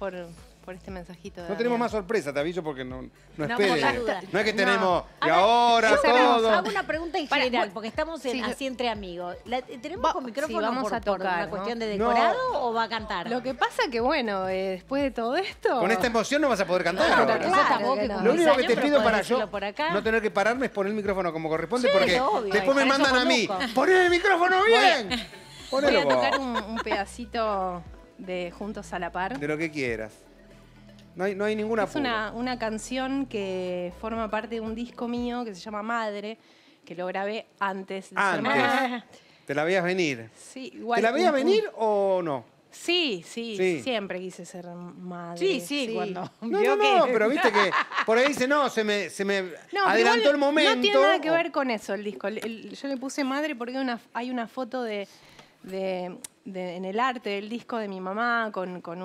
por este mensajito. No tenemos más sorpresa, te aviso, porque no No, esperes. por las dudas. No es que tenemos, y Ahora, ahora yo todo. hago una pregunta en Para, general, bueno, porque estamos sí, así entre amigos. ¿Tenemos con micrófono sí, vamos por a tocar, una ¿no? cuestión de No. decorado o va a cantar? Lo que pasa que, bueno, después de todo esto... Con esta emoción no vas a poder cantar. No, ahora. porque Claro, sos tan vos que no. con Lo 10 único que años, te pero pido podés para decirlo yo por acá. no tener que pararme es poner el micrófono como corresponde, Sí, porque obvio, después me para eso mandan a mí. conduzco. ¡Poné el micrófono bien! Voy Ponelo a vos. tocar un pedacito de Juntos a la Par. De lo que quieras. No hay ninguna Es una canción que forma parte de un disco mío que se llama Madre, que lo grabé antes de ser mamá. Antes. ¿Te la veías venir? Sí, igual ¿Te la veías venir o no? Sí, Sí. siempre quise ser madre. Sí, cuando No, vio no, que... pero viste que por ahí dice, no, se me No, pero adelantó igual el momento. No tiene nada que ver con eso el disco. Yo le puse madre porque hay una foto en el arte del disco de mi mamá con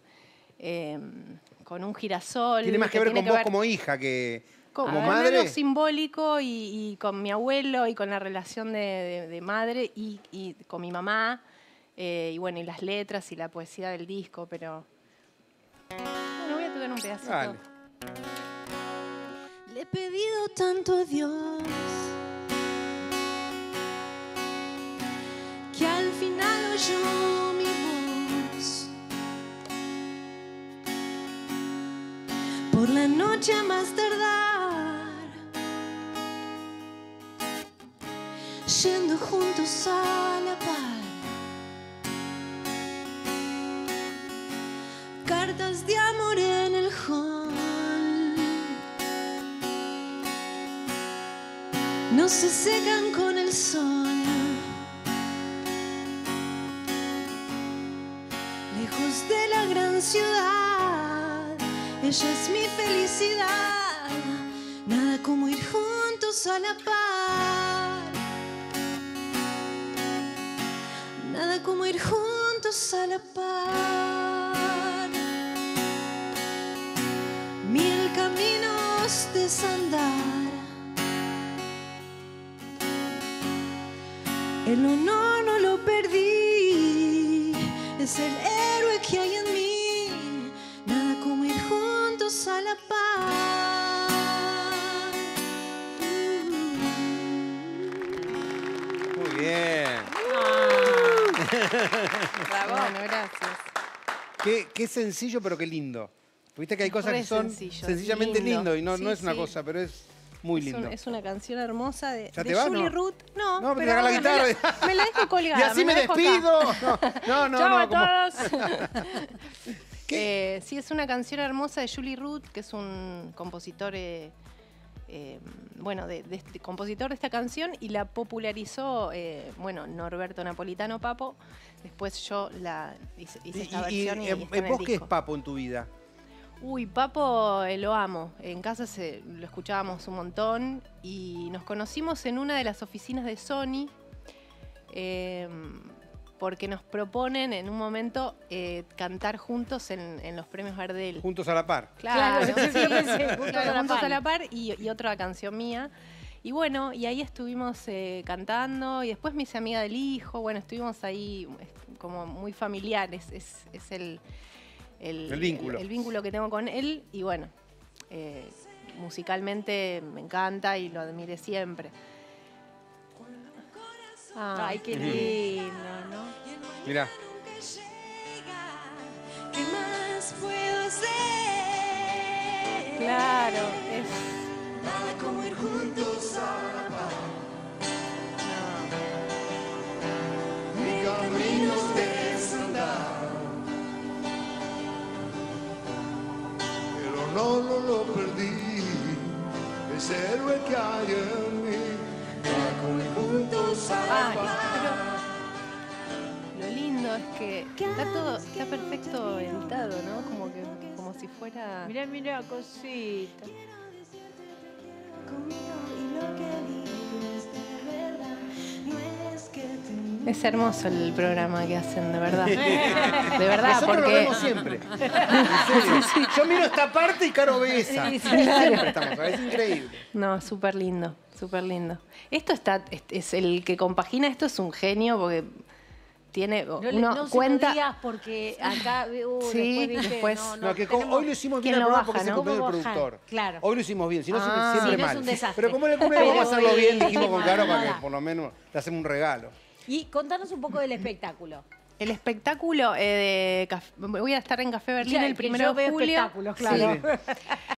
un girasol. Tiene más que ver tiene con vos como hija que como madre. Algo simbólico y con mi abuelo y con la relación de madre y con mi mamá. Y bueno, y las letras y la poesía del disco, pero... Bueno, voy a tocar un pedacito. Dale. Le he pedido tanto a Dios que al final oyó mi voz. Por la noche a más tardar, yendo juntos a la par. Cartas de amor en el hall. No se secan con el sol. Lejos de la gran ciudad, ella es mi felicidad. Nada como ir juntos a la par. Nada como ir juntos a la par. Mil caminos desandar. El honor no lo perdí, es el héroe que hay en mí. Nada como ir juntos a la par. Muy bien. Bueno, gracias. Qué sencillo, pero qué lindo. Viste que hay cosas Re que son sencillo, sencillamente lindo y no Sí, es una sí. cosa, pero es muy lindo. Es una canción hermosa de ¿Ya te vas, Julie no? Ruth. No, No, pero pero te agarra la ahora guitarra. me la dejo colgada. Y así me la dejo acá. despido. No. Chao a como- todos. ¿Qué? Sí, es una canción hermosa de Julie Ruth, que es un compositor, compositor de esta canción, y la popularizó, Norberto Napolitano Papo. Después yo hice esta versión y está en el ¿Vos qué es disco. Papo en tu vida? Uy, Papo lo amo. En casa lo escuchábamos un montón y nos conocimos en una de las oficinas de Sony porque nos proponen en un momento cantar juntos en los premios Gardel. Juntos a la par. Claro, Claro, sí, yo pensé, Juntos claro, a la Juntos Par. a la Par y otra canción mía. Y bueno, y ahí estuvimos cantando y después me hice amiga del hijo. Bueno, estuvimos ahí como muy familiares. Es el vínculo. El vínculo que tengo con él. Y bueno, musicalmente me encanta y lo admiré siempre. Ay, qué lindo, ¿no? Mirá. ¿Qué más puedo hacer? Claro, Nada como ir juntos a la par. Mil caminos desandar. El honor no lo perdí, ese héroe que hay en mí. Nada como ir juntos a la par. Lo lindo es que está perfecto editado, ¿no? Como si fuera... Mirá, cosita. Es hermoso el programa que hacen, de verdad. De verdad, Nosotros porque... lo vemos siempre. En serio. Yo miro esta parte y Caro ve esa. Siempre estamos, es increíble. No, súper lindo, súper lindo. Es el que compagina esto, es un genio porque tiene, No, uno no cuenta... se lo digas porque acá Sí, después, ¿viste? después- No, que hoy lo hicimos bien ¿Quién el lo programa baja, porque es el no? cumpleaños ¿Cómo del bajar? productor. Claro. Hoy lo hicimos bien, si no Ah. siempre Si no es mal. un desastre. Pero como en el cumpleaños vamos a hacerlo bien, Pero dijimos con sí, Caro para nada. que por lo menos le hacemos un regalo. Y contanos un poco del espectáculo. El espectáculo voy a estar en Café Berlín Ya, el que 1 yo de veo julio. espectáculos, claro. Sí.